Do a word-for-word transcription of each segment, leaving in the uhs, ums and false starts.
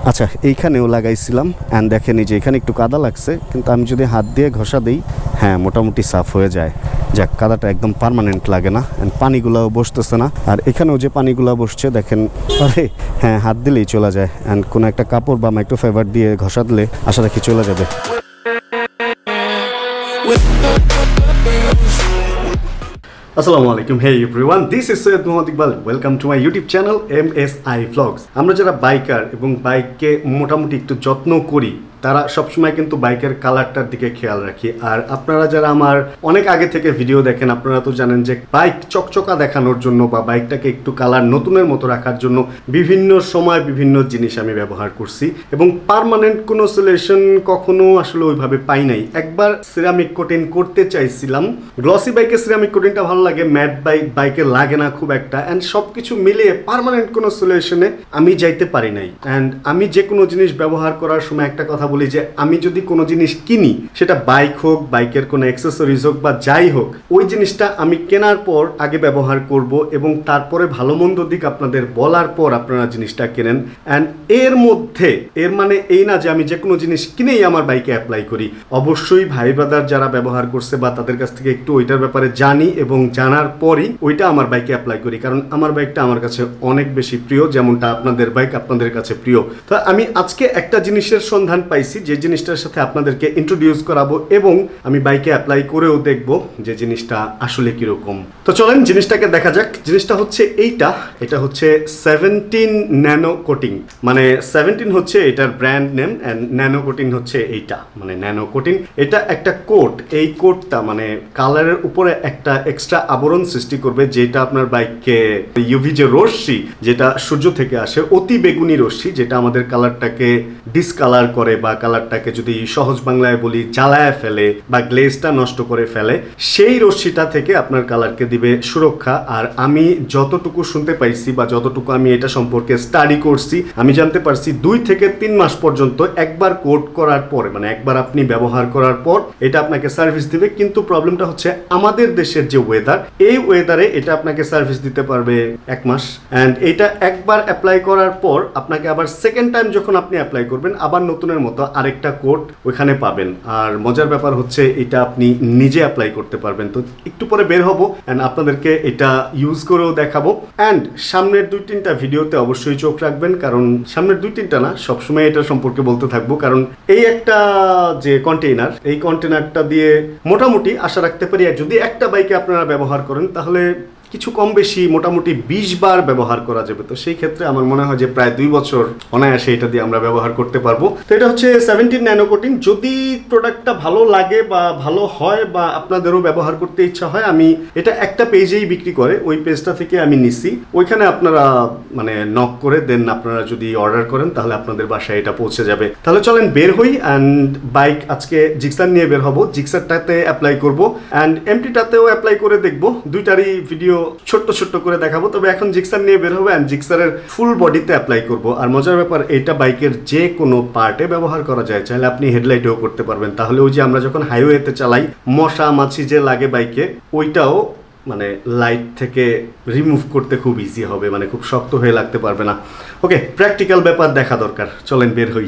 আচ্ছা এইখানেও লাগাইছিলাম অ্যান্ড দেখেন এই যে এখানে একটু কাদা লাগছে, কিন্তু আমি যদি হাত দিয়ে ঘষা দিই হ্যাঁ মোটামুটি সাফ হয়ে যায়। যাক, কাদাটা একদম পার্মানেন্ট লাগে না, অ্যান্ড পানিগুলাও বসতেছে না। আর এখানেও যে পানিগুলা বসছে দেখেন, আরে হ্যাঁ হাত দিলেই চলে যায়, অ্যান্ড কোনো একটা কাপড় বা মাইক্রোফাইবার দিয়ে ঘষা দিলে আশা রাখি চলে যাবে। আসসালামু আলাইকুম, hey everyone, this is Syed Mohammad Iqbal. Welcome to my YouTube channel M S I vlogs. আমরা যারা বাইকার এবং বাইককে মোটামুটি একটু যত্ন করি তারা সবসময় কিন্তু বাইকের কালারটার দিকে খেয়াল রাখি। আর আপনারা যারা আমার অনেক আগে থেকে ভিডিও দেখেন আপনারা তো জানেন যে বাইক চকচকা দেখানোর জন্য বা বাইকটাকে একটু কালার নতুনের মতো রাখার জন্য বিভিন্ন সময় বিভিন্ন জিনিস আমি ব্যবহার করছি, এবং পার্মানেন্ট কোনো সলিউশন কখনো আসলে ওইভাবে পাই নাই। একবার সিরামিক কোটিং করতে চাইছিলাম, গ্লসি বাইকে সিরামিক কোটিংটা ভালো লাগে, ম্যাট বাইক বাইকে লাগে না খুব একটা, অ্যান্ড সব কিছু মিলিয়ে পার্মানেন্ট কোনো সলিউশনে আমি যাইতে পারি নাই। অ্যান্ড আমি যে কোনো জিনিস ব্যবহার করার সময় একটা কথা বলি যে আমি যদি কোনো জিনিস কিনি, সেটা বাইক হোক, বাইকের কোনো অ্যাক্সেসরিজ হোক বা যাই হোক, ওই জিনিসটা আমি কেনার পর আগে ব্যবহার করব এবং তারপরে ভালো মন্দ দিক আপনাদের বলার পর আপনারা জিনিসটা কেনেন। অ্যান্ড এর মধ্যে এর মানে এই না যে আমি যে কোনো জিনিস কিনেই আমার বাইকে অ্যাপ্লাই করি। অবশ্যই ভাই ব্রাদার যারা ব্যবহার করছে বা তাদের কাছ থেকে একটু ওইটার ব্যাপারে জানি এবং জানার পরই ওইটা আমার বাইকে অ্যাপ্লাই করি, কারণ আমার বাইকটা আমার কাছে অনেক বেশি প্রিয়, যেমনটা আপনাদের বাইক আপনাদের কাছে প্রিয়। তো আমি আজকে একটা জিনিসের সন্ধান পাইছি যে জিনিসটার সাথে আপনাদেরকে ইন্ট্রোডিউস করাবো এবং আমি বাইকে অ্যাপ্লাই করেও দেখব যে জিনিসটা আসলে কিরকম। তো চলেন জিনিসটাকে দেখা যাক। জিনিসটা হচ্ছে এইটা, এটা হচ্ছে সেভেন্টিন ন্যানো কোটিং, মানে সেভেন্টিন হচ্ছে এটার brand name, and nano coating হচ্ছে এইটা, মানে ন্যানো কোটিং। এটা একটা কোট, এই কোটটা মানে কালারের উপরে একটা এক্সট্রা আবরণ সৃষ্টি করবে, যেটা আপনার বাইককে ইউভি যে রশ্মি যেটা সূর্য থেকে আসে, অতি বেগুনি রশ্মি, যেটা আমাদের কালারটাকে ডিসকালার করে বা কালারটাকে যদি সহজ বাংলায় বলি জ্বালায় ফেলে বা গ্লেজটা নষ্ট করে ফেলে, সেই রশ্মিটা থেকে আপনার কালারকে দিবে সুরক্ষা। আর আমি যতটুকু শুনতে পাইছি বা যতটুকু আমি এটা সম্পর্কে স্টাডি করছি, আমি জানতে পারছি দুই থেকে তিন মাস পর্যন্ত একবার কোট করার পরে, মানে একবার আপনি ব্যবহার করার পর এটা আপনাকে সার্ভিস দিবে। কিন্তু প্রবলেমটা হচ্ছে আমাদের দেশের যে ওয়েদার, এই ওয়েদারে এটা আপনাকে সার্ভিস দিতে পারবে এক মাস, অ্যান্ড এটা একবার অ্যাপ্লাই করার পর আপনাকে আবার সেকেন্ড টাইম যখন আপনি অ্যাপ্লাই করবেন আবার নতুনের মতো আরেকটা কোট ওইখানে পাবেন। আর মজার ব্যাপার হচ্ছে এটা আপনি নিজে অ্যাপ্লাই করতে পারবেন। তো একটু পরে বের হবো অ্যান্ড আপনাদেরকে এটা ইউজ করেও দেখাবো। অ্যান্ড সামনের দুই তিনটা ভিডিওতে অবশ্যই চোখ রাখবেন, কারণ সামনের দুই তিনটা না, সবসময় এটা সম্পর্কে বলতে থাকবো, কারণ এই একটা যে কন্টেইনার, এই কন্টেইনারটা দিয়ে মোটামুটি আশা রাখতে পারি যদি একটা বাইকে আপনারা ব্যবহার করেন তাহলে কিছু কম বেশি মোটামুটি বিশ বার ব্যবহার করা যাবে। তো সেই ক্ষেত্রে আমার মনে হয় যে প্রায় দুই বছর অনায়াসে এটা দিয়ে আমরা ব্যবহার করতে পারবো। তো এটা হচ্ছে সেভেন্টিন ন্যানো কোটিং। যদি প্রোডাক্টটা ভালো লাগে বা ভালো হয় বা আপনাদেরও ব্যবহার করতে ইচ্ছা হয়, আমি এটা একটা পেজেই বিক্রি করে, ওই পেজটা থেকে আমি নিছি। ওইখানে আপনারা মানে নক করে দেন আপনারা যদি অর্ডার করেন তাহলে আপনাদের বাসায় এটা পৌঁছে যাবে। তাহলে চলেন বের হই, অ্যান্ড বাইক আজকে জিক্সার নিয়ে বের হবো, জিক্সারটাতে অ্যাপ্লাই করবো অ্যান্ড এমটিটাতেও অ্যাপ্লাই করে দেখবো। দুইটারই ভিডিও ছোট্ট ছোট্ট করে দেখাবো, তবে এখন জিক্সার নিয়ে বের হবে অ্যান্ড জিক্সারের ফুল বডিতে অ্যাপ্লাই করব। আর মজার ব্যাপার, এটা বাইকের যে কোনো পার্টে ব্যবহার করা যায়, চাইলে আপনি হেডলাইটেও করতে পারবেন। তাহলে ওই যে আমরা যখন হাইওয়েতে চালাই মশা মাছি যে লাগে বাইকে, ওইটাও মানে লাইট থেকে রিমুভ করতে খুব ইজি হবে, মানে খুব শক্ত হয়ে লাগতে পারবে না। ওকে, প্র্যাকটিক্যাল ব্যাপার দেখা দরকার, চলেন বের হই।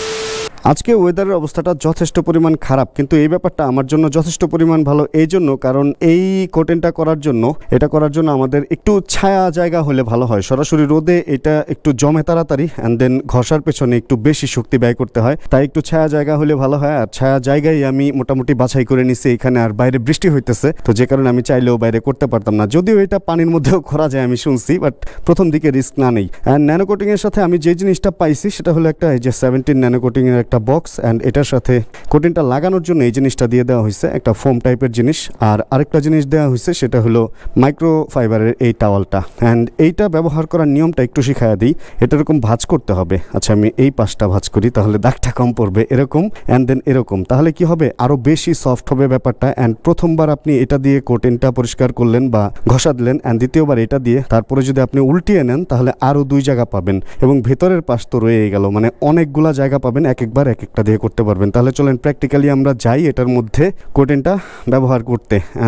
আজকে ওয়েদারের অবস্থাটা যথেষ্ট পরিমাণ খারাপ, কিন্তু এই ব্যাপারটা আমার জন্য যথেষ্ট পরিমাণ ভালো এই জন্য, কারণ এই কোটিংটা করার জন্য এটা করার জন্য আমাদের একটু ছায়া জায়গা হলে ভালো হয়। সরাসরি রোদে এটা একটু জমে তাড়াতাড়ি, অ্যান্ড দেন ঘষার পেছনে একটু বেশি শক্তি ব্যয় করতে হয়, তাই একটু ছায়া জায়গা হলে ভালো হয়। আর ছায়া জায়গায় আমি মোটামুটি বাছাই করে নিছি এখানে, আর বাইরে বৃষ্টি হইতেছে, তো যে কারণে আমি চাইলেও বাইরে করতে পারতাম না, যদিও এটা পানির মধ্যেও করা যায় আমি শুনছি, বাট প্রথম দিকে রিস্ক না নেই। অ্যান্ড ন্যানো কোটিংয়ের সাথে আমি যে জিনিসটা পাইছি সেটা হলো একটা এই যে সেভেন্টিন ন্যানো কোটিংয়ের একটা বক্স, অ্যান্ড এটার সাথে কোটিংটা লাগানোর জন্য এই জিনিসটা দিয়ে দেওয়া হয়েছে, একটা ফোম টাইপের জিনিস। আর আরেকটা জিনিস দেওয়া হয়েছে সেটা হলো মাইক্রো ফাইবারের এই টাওয়ালটা। অ্যান্ড এইটা ব্যবহার করার নিয়মটা একটু শিখাইয়া দিই। এটা এরকম ভাঁজ করতে হবে। আচ্ছা আমি এই পাশটা ভাঁজ করি, তাহলে দাগটা কম পড়বে, এরকম অ্যান্ড দেন এরকম, তাহলে কি হবে আরও বেশি সফট হবে ব্যাপারটা। অ্যান্ড প্রথমবার আপনি এটা দিয়ে কোটিংটা পরিষ্কার করলেন বা ঘষা দিলেন, অ্যান্ড দ্বিতীয়বার এটা দিয়ে, তারপরে যদি আপনি উল্টিয়ে নেন তাহলে আরও দুই জায়গা পাবেন, এবং ভেতরের পাশ তো রয়ে গেল, মানে অনেকগুলা জায়গা পাবেন এক একবার এক একটা দিয়ে করতে পারবেন। তাহলে চলেন প্র্যাকটিক্যালি আমরা যাই এটার মধ্যে কোটিংটা ব্যবহার করতে। অ্যান্ড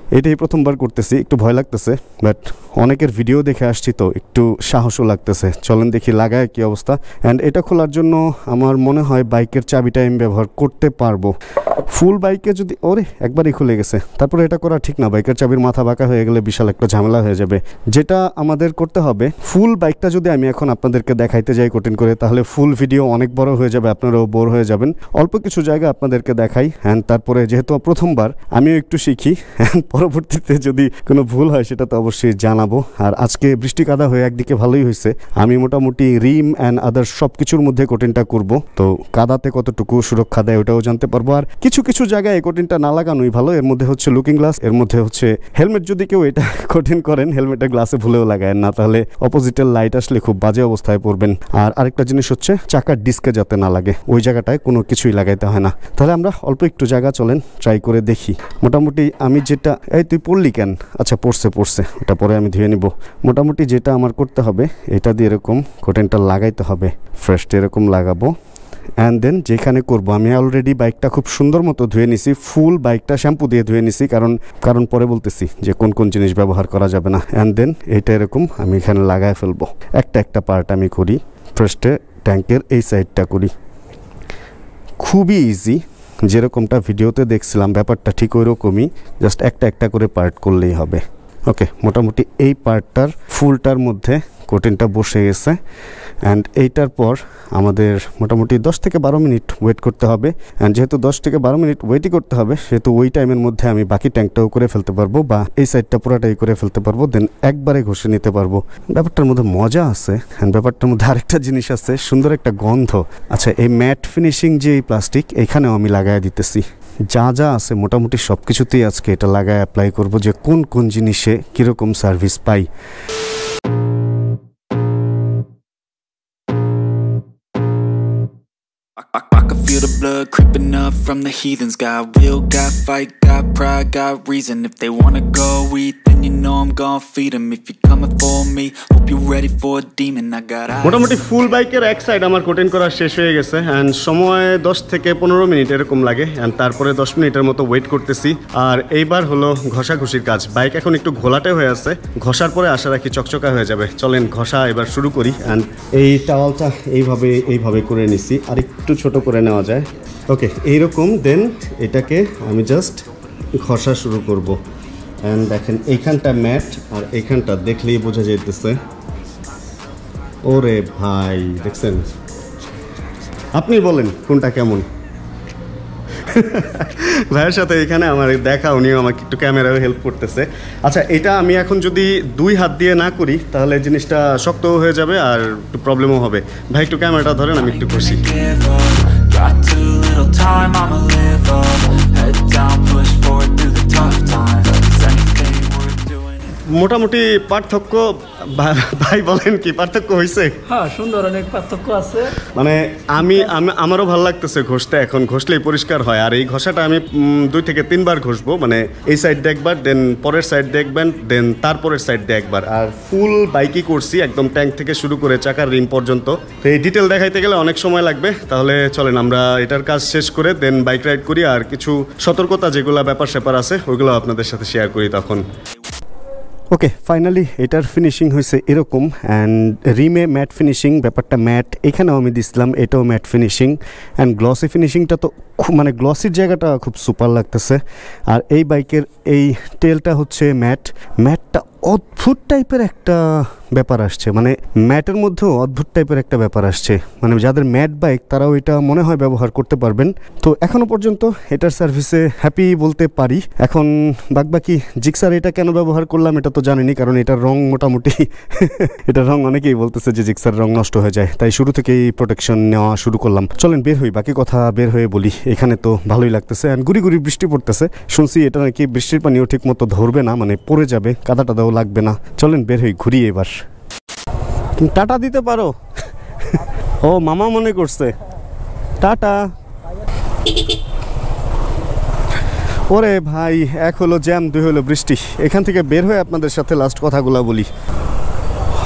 এটাই প্রথমবার করতেছি, একটু ভয় লাগতেছে, বাট অনেকের ভিডিও দেখে আসছি তো একটু সাহসও লাগতেছে। চলেন দেখি লাগায় কি অবস্থা। অ্যান্ড এটা খোলার জন্য আমার মনে হয় বাইকের চাবিটা আমি ব্যবহার করতে পারবো। ফুল বাইকে যদি ওরে একবারই খুলে গেছে, তারপরে এটা করা ঠিক না, বাইকের চাবির মাথা বাঁকা হয়ে গেলে বিশাল একটা ঝামেলা হয়ে যাবে। যেটা আমাদের করতে হবে, ফুল বাইকটা যদি আমি এখন আপনাদেরকে দেখাইতে যাই কঠিন করে, তাহলে ফুল ভিডিও অনেক বড় হয়ে যাবে, আপনারাও বোর হয়ে যাবেন। অল্প কিছু জায়গা আপনাদেরকে দেখাই। অ্যান্ড তারপরে যেহেতু প্রথমবার আমিও একটু শিখি, পরবর্তীতে যদি কোনো ভুল হয় সেটা তো অবশ্যই জানাবো। আর আজকে বৃষ্টি কাদা হয়ে একদিকে ভালোই হয়েছে, আমি মোটামুটি রিম অ্যান্ড আদার্স সব কিছুর মধ্যে কোটিনটা করব, তো কাদাতে কতটুকু সুরক্ষা দেয় ওটাও জানতে পারবো। আর কিছু কিছু জায়গায় এই কোটিনটা না লাগানোই ভালো। এর মধ্যে হচ্ছে লুকিং গ্লাস, এর মধ্যে হচ্ছে হেলমেট। যদি কেউ এটা কোটিন করেন হেলমেটের গ্লাসে ভুলেও লাগায় না, তাহলে অপোজিটের লাইট আসলে খুব বাজে অবস্থায় পড়বেন। আর আরেকটা জিনিস হচ্ছে চাকার ডিস্কে যাতে না লাগে, ওই জায়গাটায় কোনো কিছুই লাগাইতে হয় না। তাহলে আমরা অল্প একটু জায়গা চলেন ট্রাই করে দেখি। মোটামুটি আমি যেটা, এই তুই পড়লি কেন? আচ্ছা পড়ছে পড়ছে, ওটা পরে আমি ধুয়ে নিব। মোটামুটি যেটা আমার করতে হবে, এটা দিয়ে এরকম কোটিনটা লাগাইতে হবে, ফার্স্ট এরকম লাগাবো। অ্যান্ড দেন যেখানে করবো, আমি অলরেডি বাইকটা খুব সুন্দর মতো ধুয়ে নিছি, ফুল বাইকটা শ্যাম্পু দিয়ে ধুয়ে নিছি, কারণ কারণ পরে বলতেছি যে কোন কোন জিনিস ব্যবহার করা যাবে না। অ্যান্ড দেন এটা এরকম আমি এখানে লাগায় ফেলবো। একটা একটা পার্ট আমি করি, ফার্স্টে ট্যাঙ্কের এই সাইডটা করি। খুবই ইজি, যেরকমটা ভিডিওতে দেখছিলাম ব্যাপারটা ঠিক ওই রকমই, জাস্ট একটা একটা করে পার্ট করলেই হবে। ওকে, মোটামুটি এই পার্টটার ফুলটার মধ্যে কোটিনটা বসে গেছে। অ্যান্ড এইটার পর আমাদের মোটামুটি দশ থেকে বারো মিনিট ওয়েট করতে হবে। অ্যান্ড যেহেতু দশ থেকে বারো মিনিট ওয়েটই করতে হবে, সেহেতু ওই টাইমের মধ্যে আমি বাকি ট্যাঙ্কটাও করে ফেলতে পারবো, বা এই সাইডটা পুরাটাই করে ফেলতে পারবো, দেন একবারে ঘষে নিতে পারবো। ব্যাপারটার মধ্যে মজা আছে। অ্যান্ড ব্যাপারটার মধ্যে আরেকটা জিনিস আছে, সুন্দর একটা গন্ধ। আচ্ছা, এই ম্যাট ফিনিশিং যে এই প্লাস্টিক, এখানেও আমি লাগাই দিতেছি। যা যা আছে মোটামুটি সব কিছুতেই আজকে এটা লাগায় অ্যাপ্লাই করব, যে কোন কোন জিনিসে কীরকম সার্ভিস পাই। I, I can feel the blood creeping up from the heathens. Got will, got fight, got pride, got reason. If they wanna go eat, then you know I'm gon' feed them. If you're coming for me, hope you're ready for a demon. I got eyes. মোটামুটি ফুল বাইকের এক side আমার coating করা শেষ হয়ে গেছে। And সময় দশ থেকে পনেরো মিনিট এরকম লাগে। অ্যান্ড তারপরে দশ মিনিটের মতো ওয়েট করতেছি। আর এইবার হলো ঘষাঘষির কাজ। বাইক এখন একটু ঘোলাটে হয়ে আছে, ঘষার পরে আশা রাখি চকচকা হয়ে যাবে। চলেন ঘষা এবার শুরু করি। অ্যান্ড এই টাওয়ালটা এইভাবে এইভাবে করে নিছি, আর একটু ছোট করে নেওয়া যায়। ওকে, এইরকম। দেন এটাকে আমি জাস্ট ঘষা শুরু করব। অ্যান্ড দেখেন এইখানটা ম্যাট, আর এইখানটা দেখলেই বোঝা যাইতেছে। ওরে ভাই, দেখছেন? আপনি বলেন কোনটা কেমন? ভাইয়ের সাথে এখানে আমার দেখা, উনিও আমাকে একটু ক্যামেরাও হেল্প করতেছে। আচ্ছা, এটা আমি এখন যদি দুই হাত দিয়ে না করি তাহলে জিনিসটা শক্তও হয়ে যাবে আর একটু প্রবলেমও হবে। ভাই একটু ক্যামেরাটা ধরেন, আমি একটু খুশি। Got too little time, I'ma live up. Head down, push forward through the tough times. Anything worth doing. মোটামুটি পার্থক্য ভাই বলেন, কি পার্থক্য হয়েছে? হ্যাঁ, সুন্দর অনেক পার্থক্য আছে। মানে আমি আমারও ভালো লাগতেছে ঘষতে, এখন ঘষলেই পরিষ্কার হয়। আর এই ঘষাটা আমি দুই থেকে তিনবার ঘষবো, মানে এই সাইড দিয়ে একবার, দেন পরের সাইড দিয়ে একবার, দেন তারপরের সাইড দিয়ে একবার। আর ফুল বাইকই করছি, একদম ট্যাঙ্ক থেকে শুরু করে চাকার রিম পর্যন্ত। তো এই ডিটেল দেখাইতে গেলে অনেক সময় লাগবে। তাহলে চলেন আমরা এটার কাজ শেষ করে দেন বাইক রাইড করি, আর কিছু সতর্কতা যেগুলো ব্যাপার স্যাপার আছে ওইগুলো আপনাদের সাথে শেয়ার করি তখন। ওকে, ফাইনালি এটার ফিনিশিং হয়েছে এরকম। অ্যান্ড রিমে ম্যাট ফিনিশিং, ব্যাপারটা ম্যাট, এখানেও আমি দিছিলাম, এটাও ম্যাট ফিনিশিং। অ্যান্ড গ্লসি ফিনিশিংটা তো খুব, মানে গ্লসির জায়গাটা খুব সুপার লাগতেছে। আর এই বাইকের এই টেলটা হচ্ছে ম্যাট। ম্যাটটা অদ্ভুত টাইপের একটা ব্যাপার আসছে, মানে ম্যাটের মধ্যেও অদ্ভুত টাইপের একটা ব্যাপার আসছে। মানে যাদের ম্যাট বাইক তারাও এটা মনে হয় ব্যবহার করতে পারবেন। তো এখনও পর্যন্ত এটার সার্ভিসে হ্যাপি বলতে পারি। এখন বাকি জিক্সার এটা কেন ব্যবহার করলাম এটা তো জানিনি, কারণ এটার রং মোটামুটি এটার রং অনেকেই বলতেছে যে জিক্সার রং নষ্ট হয়ে যায়, তাই শুরু থেকেই প্রোটেকশন নেওয়া শুরু করলাম। চলেন বের হই, বাকি কথা বের হয়ে বলি। এখানে তো ভালোই লাগতেছে, অ্যান্ড গুড়ি গুড়ি বৃষ্টি পড়তেছে। শুনছি এটা নাকি বৃষ্টির পানিও ঠিক মতো ধরবে না, মানে পড়ে যাবে, কাদা টাদাও লাগবে না। চলেন বের হই, ঘুরি এবার। তুমি টাটা দিতে পারো? ও মামা মনে করছে, টাটা। ওরে ভাই, এক হলো জ্যাম, দুই হলো বৃষ্টি। এখান থেকে বের হয়ে আপনাদের সাথে লাস্ট কথাগুলো বলি।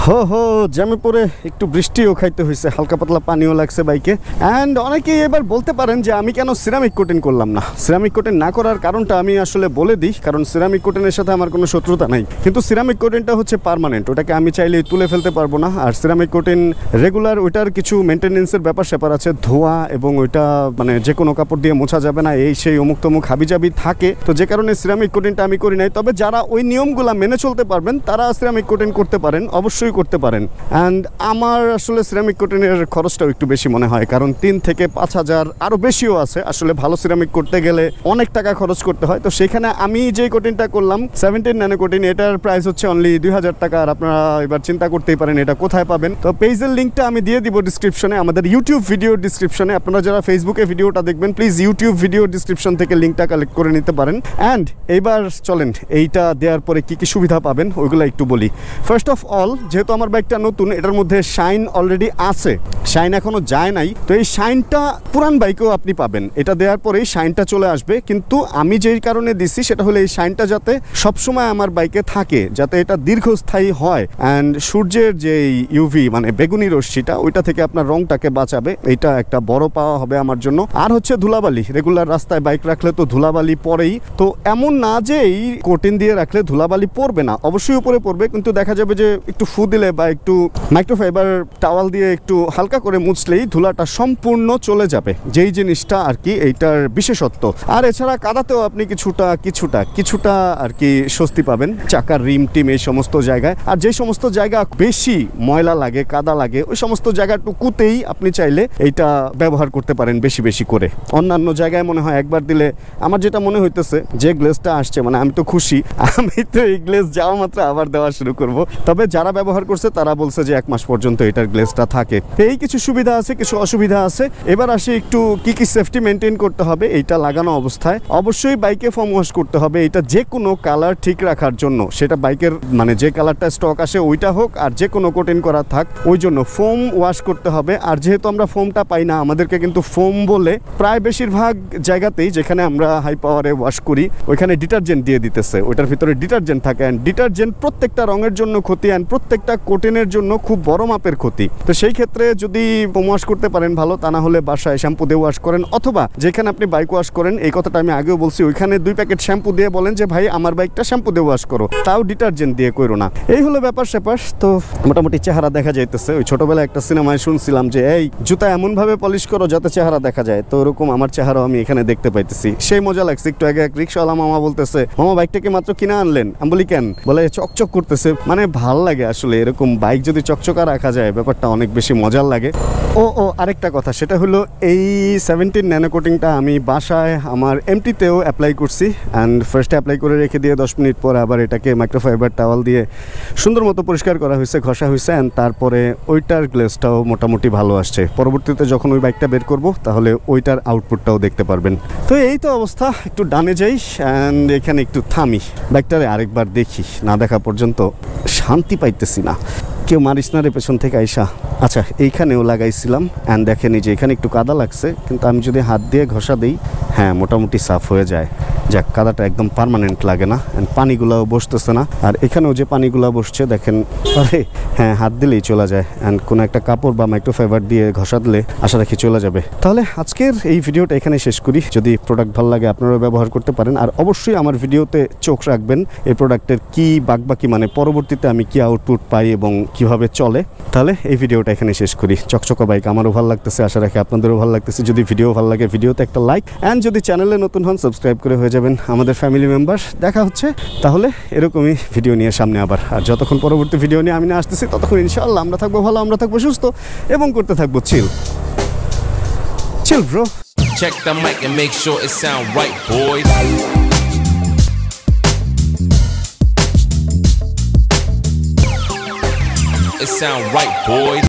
হো হো জ্যামে পরে একটু বৃষ্টিও খাইতে হয়েছে, হালকা পাতলা পানিও লাগছে বাইকে। অ্যান্ড অনেকেই এবার বলতে পারেন যে আমি কেন সিরামিক কোটিং করলাম না। সিরামিক কোটিং না করার কারণটা আমি আসলে বলে দিই, কারণ সিরামিক কোটিংয়ের সাথে আমার কোনো শত্রুতা নাই, কিন্তু সিরামিক কোটিংটা হচ্ছে পার্মানেন্ট, ওটাকে আমি চাইলে তুলে ফেলতে পারবো না। আর সিরামিক কোটিং রেগুলার ওইটার কিছু মেনটেনেন্সের ব্যাপার স্যাপার আছে, ধোয়া এবং ওইটা মানে যে কোনো কাপড় দিয়ে মোছা যাবে না, এই সেই অমুক তমুক হাবিজাবি থাকে, তো যে কারণে সিরামিক কোটিংটা আমি করি নাই। তবে যারা ওই নিয়মগুলো মেনে চলতে পারবেন তারা সিরামিক কোটিং করতে পারেন, অবশ্যই করতে পারেন। অ্যান্ড আমার আসলে সিরামিক কোটিংয়ের খরচটাও একটু বেশি মনে হয়, কারণ তিন থেকে পাঁচ হাজার আরও বেশিও আছে। আসলে ভালো সিরামিক করতে গেলে অনেক টাকা খরচ করতে হয়, তো সেখানে আমি যে কোটিংটা করলাম সেভেন্টিন ন্যানো কোটিং, এটার প্রাইস হচ্ছে অনলি দুই হাজার টাকা। আর আপনারা এবার চিন্তা করতেই পারেন এটা কোথায় পাবেন। তো পেজের লিঙ্কটা আমি দিয়ে দিব ডিসক্রিপশনে, আমাদের ইউটিউব ভিডিও ডিসক্রিপশনে। আপনারা যারা ফেসবুকে ভিডিওটা দেখবেন প্লিজ ইউটিউব ভিডিও ডিসক্রিপশন থেকে লিঙ্কটা কালেক্ট করে নিতে পারেন। অ্যান্ড এইবার চলেন এইটা দেওয়ার পরে কি কি সুবিধা পাবেন ওইগুলো একটু বলি। ফার্স্ট অফ অল, যেহেতু আমার বাইকটা নতুন, এটার মধ্যে শাইন অলরেডি আছে, শাইন এখনো যায় নাই, তো এই শাইনটা পুরান বাইকেও আপনি পাবেন। এটা দেওয়ার পরেই শাইনটা চলে আসবে, কিন্তু আমি যেই কারণে দিচ্ছি সেটা হলো এই শাইনটা যাতে সবসময় আমার বাইকে থাকে, যাতে এটা দীর্ঘস্থায়ী হয়। অ্যান্ড সূর্যের যে ইউভি মানে বেগুনি রশ্মিটা, ওইটা থেকে আপনার রংটাকে বাঁচাবে, এটা একটা বড় পাওয়া হবে আমার জন্য। আর হচ্ছে ধুলাবালি, রেগুলার রাস্তায় বাইক রাখলে তো ধুলাবালি পড়েই, তো এমন না যে এই কোটিং দিয়ে রাখলে ধুলাবালি পড়বে না, অবশ্যই উপরে পড়বে, কিন্তু দেখা যাবে যে একটু ফু দিলে বা একটু মাইক্রোফাইবার টাওয়াল দিয়ে একটু হালকা করে মুছলেই ধুলাটা সম্পূর্ণ চলে যাবে, যেই জিনিসটা আর কি এইটার বিশেষত্ব। আর এছাড়া কাদাতেও আপনি কিছুটা কিছুটা কিছুটা আর কি স্বস্তি পাবেন, চাকার রিম টিম এই সমস্ত জায়গায়। আর যে সমস্ত জায়গা বেশি ময়লা লাগে, কাদা লাগে, ওই সমস্ত জায়গাটুকুতেই আপনি চাইলে এইটা ব্যবহার করতে পারেন বেশি বেশি করে। অন্যান্য জায়গায় মনে হয় একবার দিলে, আমার যেটা মনে হইতেছে যে গ্লেজটা আসছে, মানে আমি তো খুশি, আমি তো এই গ্লেজ যাওয়া মাত্র আবার দেওয়া শুরু করব। তবে যারা ব্যবহার করছে তারা বলছে যে এক মাস পর্যন্ত এটার গ্লেজটা থাকে। এই কিছু সুবিধা আছে, কিছু অসুবিধা আছে। এবার আসি একটু কি কি সেফটি মেনটেন করতে হবে এইটা লাগানো অবস্থায়। অবশ্যই বাইকে ফোম ওয়াশ করতে হবে, এটা যে কোনো কালার ঠিক রাখার জন্য, সেটা বাইকের মানে যে কালারটা স্টক আসে ওইটা হোক, আর যে কোনো কোটিং করা থাক, ওই জন্য ফোম ওয়াশ করতে হবে। আর যেহেতু আমরা ফোমটা পাই না, আমাদেরকে কিন্তু ফোম বলে প্রায় বেশিরভাগ জায়গাতেই যেখানে আমরা হাই পাওয়ারে ওয়াশ করি ওইখানে ডিটারজেন্ট দিয়ে দিতেছে, ওইটার ভিতরে ডিটারজেন্ট থাকে। অ্যান্ড ডিটারজেন্ট প্রত্যেকটা রঙের জন্য ক্ষতি, অ্যান্ড প্রত্যেকটা কোটিংয়ের জন্য খুব বড় মাপের ক্ষতি। তো সেই ক্ষেত্রে যদি ফোম ওয়াশ করতে পারেন ভালো, তা না হলে বাসায় শ্যাম্পু দিয়ে ওয়াশ করেন, অথবা যেখানে আপনি বাইক ওয়াশ করেন, এই কথাটা আমি আগেও বলছি, ওইখানে দুই প্যাকেট শ্যাম্পু দিয়ে বলেন যে ভাই আমার বাইকটা শ্যাম্পু দিয়ে ওয়াশ করো, তাও ডিটারজেন্ট দিয়ে করো না। এই হলো ব্যাপার স্যাপার। তো মোটামুটি চেহারা দেখা যাইতেছে। ওই ছোটবেলায় একটা সিনেমায় শুনছিলাম যে এই জুতা এমন ভাবে পলিশ করো যাতে চেহারা দেখা যায়, তো ওরকম আমার চেহারাও আমি এখানে দেখতে পাইতেছি। সেই মজা লাগছে। একটু আগে এক রিক্সাওয়ালা মামা বলতেছে, মামা বাইকটাকে মাত্র কিনে আনলেন? আমি বলি কেন? বলে চকচক করতেছে। মানে ভাল লাগে আসলে এরকম বাইক যদি চকচকা রাখা যায়, ব্যাপারটা অনেক বেশি মজার লাগে। ও ও আরেকটা কথা, সেটা হলো এই সেভেন্টিন ন্যানো কোটিংটা আমি বাসায় আমার এমটিতেও অ্যাপ্লাই করছি। অ্যান্ড ফার্স্টে অ্যাপ্লাই করে রেখে দিয়ে দশ মিনিট পর আবার এটাকে মাইক্রোফাইবার টাওয়াল দিয়ে সুন্দর মতো পরিষ্কার করা হয়েছে, ঘষা হয়েছে। অ্যান্ড তারপরে ওইটার গ্লেজটাও মোটামুটি ভালো আসছে। পরবর্তীতে যখন ওই বাইকটা বের করব তাহলে ওইটার আউটপুটটাও দেখতে পারবেন। তো এই তো অবস্থা। একটু ডানে যাই অ্যান্ড এখানে একটু থামি, বাইকটারে আরেকবার দেখি, না দেখা পর্যন্ত শান্তি পাইতেছি না। কেউ মারিস না রে পেছন থেকে আইসা। আচ্ছা, এইখানেও লাগাইছিলাম অ্যান্ড দেখেনি যে এখানে একটু কাদা লাগছে, কিন্তু আমি যদি হাত দিয়ে ঘষা দিই, হ্যাঁ মোটামুটি সাফ হয়ে যায়। যাক, কাদাটা একদম পার্মানেন্ট লাগে না, অ্যান্ড পানিগুলাও বসতেছে না। আর এখানেও যে পানিগুলা বসছে দেখেন, আরে হ্যাঁ হাত দিলেই চলে যায়। অ্যান্ড কোনো একটা কাপড় বা মাইক্রোফাইবার দিয়ে ঘষা দিলে আশা রাখি চলে যাবে। তাহলে আজকের এই ভিডিওটা এখানে শেষ করি। যদি প্রোডাক্ট ভালো লাগে আপনারাও ব্যবহার করতে পারেন। আর অবশ্যই আমার ভিডিওতে চোখ রাখবেন এই প্রোডাক্টের কি বাকবাকি, মানে পরবর্তীতে আমি কি আউটপুট পাই এবং কিভাবে চলে। তাহলে এই ভিডিওটা এখানে শেষ করি। চকচকা বাইক আমারও ভালো লাগতেছে, আশা রাখি আপনাদেরও ভালো লাগতেছে। যদি ভিডিও ভালো লাগে ভিডিওতে একটা লাইক, অ্যান্ড যদি চ্যানেলে নতুন হন সাবস্ক্রাইব করে হয়ে যাবেন আমাদের ফ্যামিলি মেম্বার। দেখা হচ্ছে তাহলে এরকমই ভিডিও নিয়ে সামনে আবার। আর যতক্ষণ পরবর্তী ভিডিও নিয়ে আমি না আসতেছি ততক্ষণ ইনশাআল্লাহ আমরা থাকবো ভালো, আমরা থাকবো সুস্থ এবং করতে থাকবো chill chill bro. Check the mic and make sure it sound right, boys. It sound right, boys.